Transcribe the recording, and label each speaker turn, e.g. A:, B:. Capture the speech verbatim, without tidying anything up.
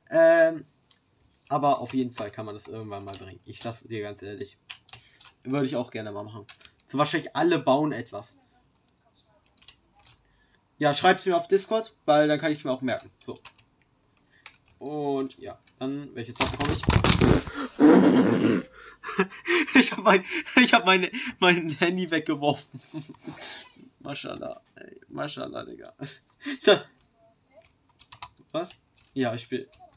A: Ähm, aber auf jeden Fall kann man das irgendwann mal bringen. Ich sag's dir ganz ehrlich. Würde ich auch gerne mal machen. So wahrscheinlich alle bauen etwas. Ja, schreib's mir auf Discord, weil dann kann ich es mir auch merken. So. Und ja, dann welche Zeit bekomme ich? ich habe mein, ich habe meine, mein Handy weggeworfen. Maschallah, ey, Maschallah, Digga. Was? Ja, ich spiele.